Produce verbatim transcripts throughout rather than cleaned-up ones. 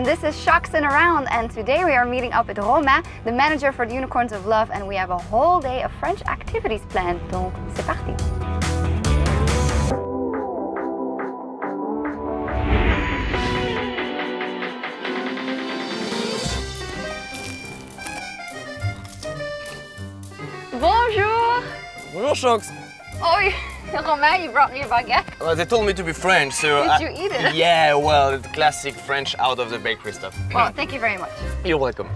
and this is Sjokzing Around, and today we are meeting up with Romain, the manager for the Unicorns of Love, and we have a whole day of French activities planned, donc c'est parti! Bonjour! Bonjour, Sjokz. Oh, Romain, you brought me a baguette. Well, they told me to be French, so... Did I, you eat it? Yeah, well, the classic French out of the bakery stuff. Well, thank you very much. You're welcome.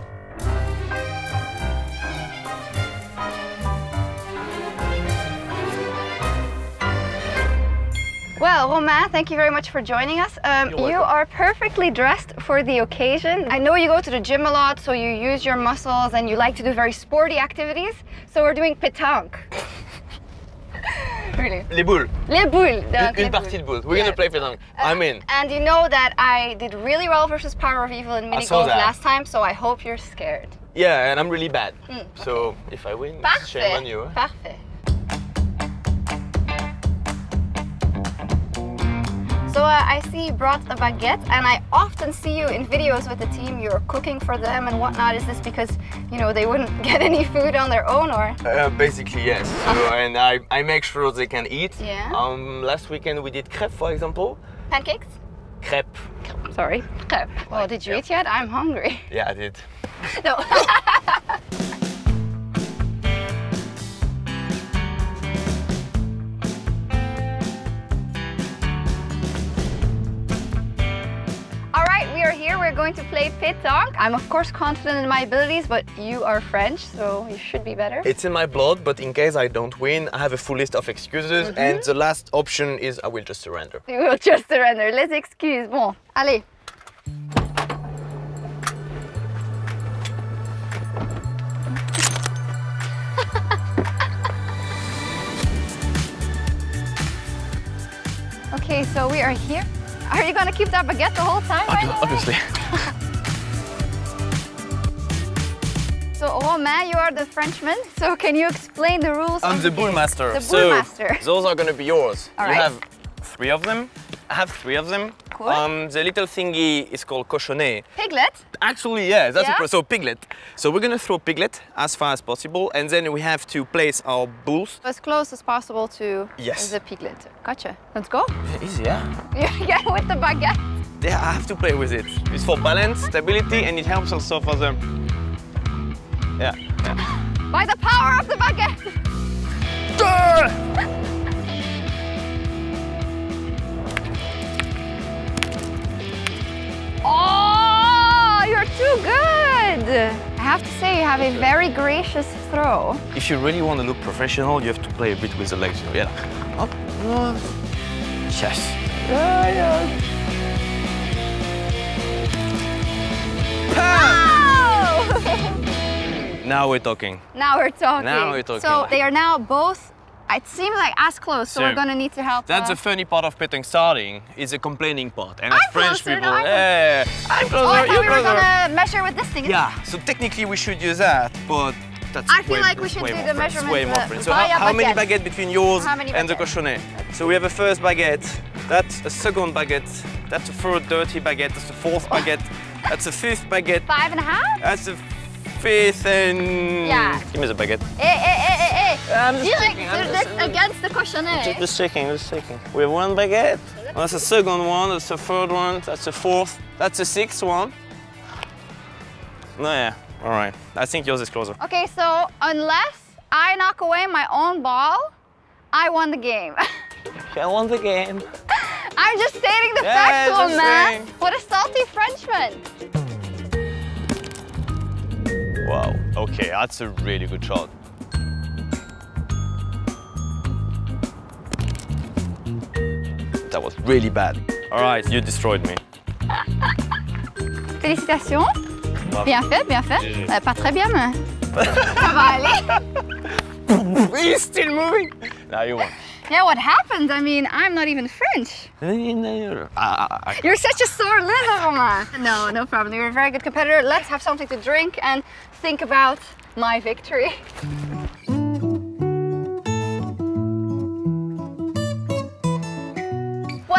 Well, Romain, thank you very much for joining us. Um, you are perfectly dressed for the occasion. I know you go to the gym a lot, so you use your muscles and you like to do very sporty activities. So we're doing pétanque. Really? Les boules. Les boules. Une, une partie de boules. We're yeah. gonna play pétanque. Uh, I'm in. And you know that I did really well versus Power of Evil in mini golf last time, so I hope you're scared. Yeah, and I'm really bad. Mm, okay. So if I win, Parfait. shame on you. Huh? Parfait. So uh, I see you brought a baguette, and I often see you in videos with the team. You're cooking for them and whatnot. Is this because, you know, they wouldn't get any food on their own, or? Uh, basically, yes. So, and I, I make sure they can eat. Yeah. Um, last weekend we did crêpes, for example. Pancakes? Crêpes. Sorry, crêpes. Oh, did you yeah. eat yet? I'm hungry. Yeah, I did. No. We're going to play pétanque. I'm of course confident in my abilities, but you are French, so you should be better. It's in my blood, but in case I don't win, I have a full list of excuses, mm-hmm. and the last option is I will just surrender. You will just surrender. Les excuses. Bon, allez. Okay, so we are here. Are you going to keep that baguette the whole time? Ob obviously. So, Romain, you are the Frenchman, so can you explain the rules? I'm the bull master. The so bull master. Those are going to be yours. All you right. have three of them. I have three of them. Cool. Um, the little thingy is called cochonnet. Piglet? Actually, yeah, that's yeah? a so piglet. So we're gonna throw piglet as far as possible, and then we have to place our bulls as close as possible to yes. the piglet. Gotcha. Let's go. Easy, yeah. Yeah, with the baguette. Yeah, I have to play with it. It's for balance, stability, and it helps also for the. Yeah. yeah. By the power of the baguette. Oh, you're too good! I have to say, you have a very gracious throw. If you really want to look professional, you have to play a bit with the legs. Yeah. Up. Yes. Yeah, yeah. Oh! Now we're talking. Now we're talking. Now we're talking. So they are now both. It seems like as close, so, so we're gonna need to help. That's uh, the funny part of pétanque starting, is the complaining part. And I'm as French closer, people, no, I'm yeah, I'm closer, oh, I thought you're we closer. were gonna measure with this thing. Yeah, so technically we should use that, but that's I feel way, like we should do the measurements. Way more French. So how, how many baguettes between yours and the cochonnet? So we have a first baguette, that's a second baguette, that's a third dirty baguette, that's the fourth baguette, that's a fifth baguette. Five and a half? That's the fifth and... Yeah. Give me the baguette. Hey, hey, hey, hey, hey. I'm just Direct, checking. I'm that's just, against the cochonnet. Just, just checking, just checking. We have one baguette. Well, that's the second one, that's the third one, that's the fourth, that's the sixth one. No, yeah, all right. I think yours is closer. Okay, so unless I knock away my own ball, I won the game. I won the game. I'm just stating the yeah, facts, old man. saying. What a salty Frenchman. Wow, okay, that's a really good shot. That was really bad. All right, you destroyed me. Félicitations. Bravo. Bien fait, bien fait. Euh, pas très bien, mais ça va aller. He's still moving. Now you won. Yeah, what happened? I mean, I'm not even French. You're such a sore loser, Romain. No, no problem. You're a very good competitor. Let's have something to drink and think about my victory. Well then,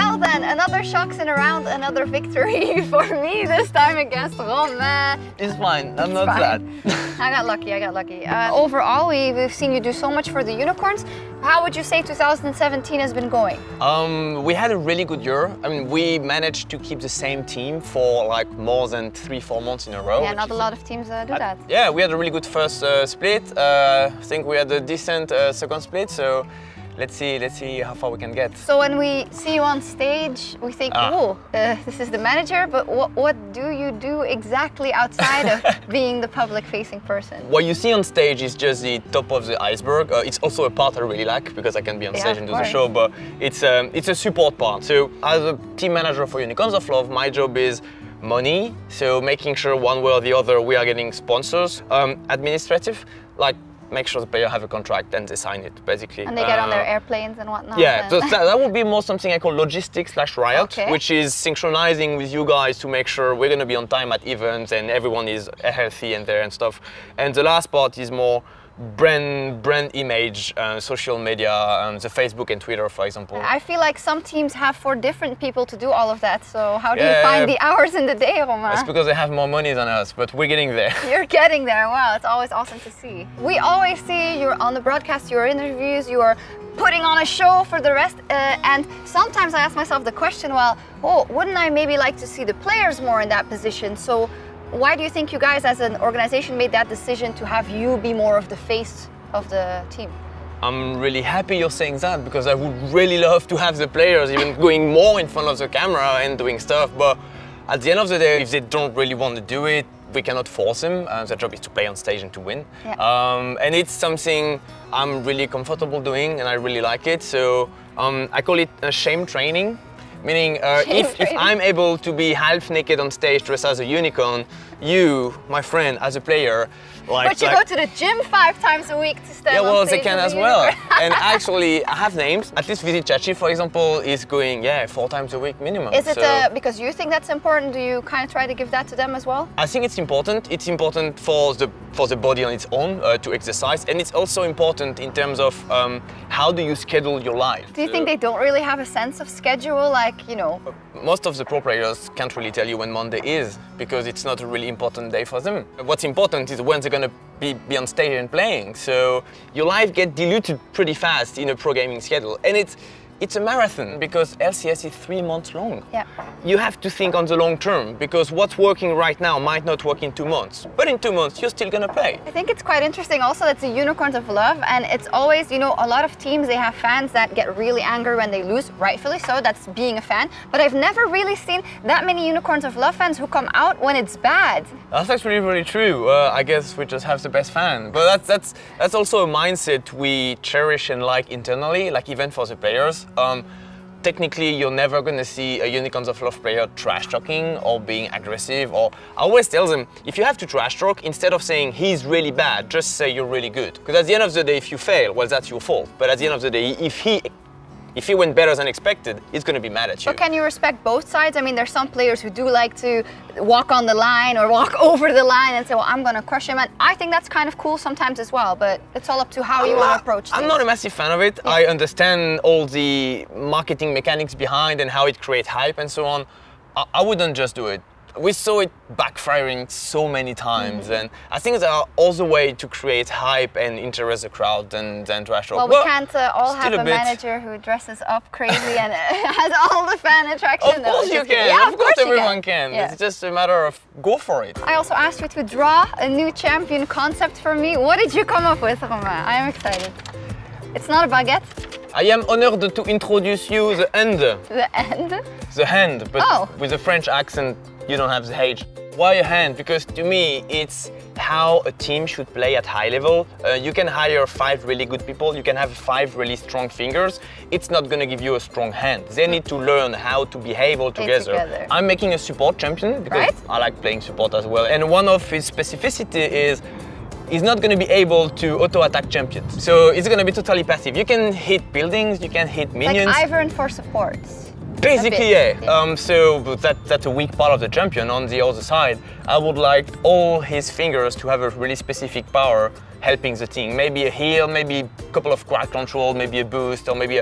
another Sjokzing Around, another victory for me, this time against Romain. It's fine, I'm It's not fine. sad. I got lucky, I got lucky. Uh, overall, we, we've seen you do so much for the unicorns. How would you say two thousand seventeen has been going? Um, we had a really good year. I mean, we managed to keep the same team for like more than three, four months in a row. Yeah, not a lot of teams uh, do that. Yeah, we had a really good first uh, split. Uh, I think we had a decent uh, second split. So let's see, let's see how far we can get. So when we see you on stage, we think, Ah. oh, uh, this is the manager. But what what do you do exactly outside of being the public-facing person? What you see on stage is just the top of the iceberg. Uh, it's also a part I really like because I can be on Yeah, stage of and do the course. show, but it's, um, it's a support part. So as a team manager for Unicorns of Love, my job is money, so making sure one way or the other we are getting sponsors. Um, administrative, like make sure the player have a contract and they sign it, basically. And they get on their Uh, airplanes and whatnot. Yeah, and- so that, that would be more something I call logistics slash riot, Okay. which is synchronizing with you guys to make sure we're going to be on time at events and everyone is healthy and there and stuff. And the last part is more brand brand image, uh, social media, um, the Facebook and Twitter, for example. I feel like some teams have four different people to do all of that. So how do Yeah. you find the hours in the day, Romain? It's because they have more money than us, but we're getting there. You're getting there. Wow, it's always awesome to see. We always see you're on the broadcast, your interviews, you're putting on a show for the rest. Uh, and sometimes I ask myself the question, well, oh, wouldn't I maybe like to see the players more in that position? So why do you think you guys as an organization made that decision to have you be more of the face of the team? I'm really happy you're saying that because I would really love to have the players even going more in front of the camera and doing stuff. But at the end of the day, if they don't really want to do it, we cannot force them. Uh, their job is to play on stage and to win. Yeah. Um, and it's something I'm really comfortable doing and I really like it. So um, I call it a shame training. Meaning, uh, Shame if, if training. I'm able to be half naked on stage dressed as a unicorn, you, my friend, as a player, like... But you like, go to the gym five times a week to stand yeah, on well, stage they can with as the well. unicorn. And actually, I have names. At least Visit Chachi, for example, is going, yeah, four times a week minimum. Is it So uh, because you think that's important? Do you kind of try to give that to them as well? I think it's important. It's important for the for the body on its own uh, to exercise, and it's also important in terms of um, how do you schedule your life. Do you think they don't really have a sense of schedule, like, you know? Most of the pro players can't really tell you when Monday is because it's not a really important day for them. What's important is when they're going to be, be on stage and playing. So your life gets diluted pretty fast in a pro gaming schedule. And it's, it's a marathon because L C S is three months long. Yeah. You have to think on the long term because what's working right now might not work in two months. But in two months, you're still going to play. I think it's quite interesting also that's the Unicorns of Love, and it's always, you know, a lot of teams, they have fans that get really angry when they lose, rightfully so, that's being a fan, but I've never really seen that many Unicorns of Love fans who come out when it's bad. That's actually really true. Uh, I guess we just have the best fan. But that's, that's, that's also a mindset we cherish and like internally, like even for the players. Um, technically, you're never going to see a Unicorns of Love player trash talking or being aggressive. Or I always tell them, if you have to trash talk, instead of saying he's really bad, just say you're really good. Because at the end of the day, if you fail, well, that's your fault. But at the end of the day, if he if he went better than expected, he's going to be mad at you. But can you respect both sides? I mean, there's some players who do like to walk on the line or walk over the line and say, well, I'm going to crush him. And I think that's kind of cool sometimes as well, but it's all up to how I'm you not, want to approach things. I'm not a massive fan of it. Yeah. I understand all the marketing mechanics behind and how it creates hype and so on. I, I wouldn't just do it. We saw it backfiring so many times, mm-hmm. and I think there are also ways to create hype and interest the crowd than, than trash talk. Well, Well, we can't uh, all have still a, a bit. manager who dresses up crazy and has all the fan attraction. Of course you Just- can. Yeah, of, of course, course you everyone can. can. Yeah. It's just a matter of go for it. I also asked you to draw a new champion concept for me. What did you come up with, Romain? I am excited. It's not a baguette. I am honored to introduce you the hand. The end. The hand, but Oh. with a French accent, you don't have the H. Why a hand? Because to me, it's how a team should play at high level. Uh, you can hire five really good people, you can have five really strong fingers. It's not gonna give you a strong hand. They need to learn how to behave all together. together. I'm making a support champion because Right. I like playing support as well. And one of his specificity is he's not going to be able to auto-attack champions. So it's going to be totally passive. You can hit buildings, you can hit minions. Like Ivern for supports. Basically, bit, yeah. yeah. Um, so that, that's a weak part of the champion. On the other side, I would like all his fingers to have a really specific power helping the team. Maybe a heal, maybe a couple of crowd control, maybe a boost, or maybe a,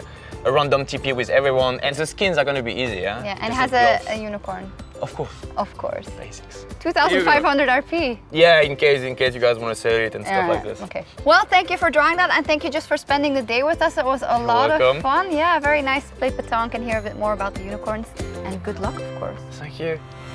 a random T P with everyone, and the skins are going to be easy. Yeah, yeah, and Just it has a, a unicorn. Of course. Of course. Basics. two thousand five hundred R P. Yeah, in case in case you guys want to sell it and stuff uh, like this. Okay. Well, thank you for drawing that, and thank you just for spending the day with us. It was a You're lot welcome. of fun. Yeah, very nice to play pétanque and hear a bit more about the unicorns. And good luck, of course. Thank you.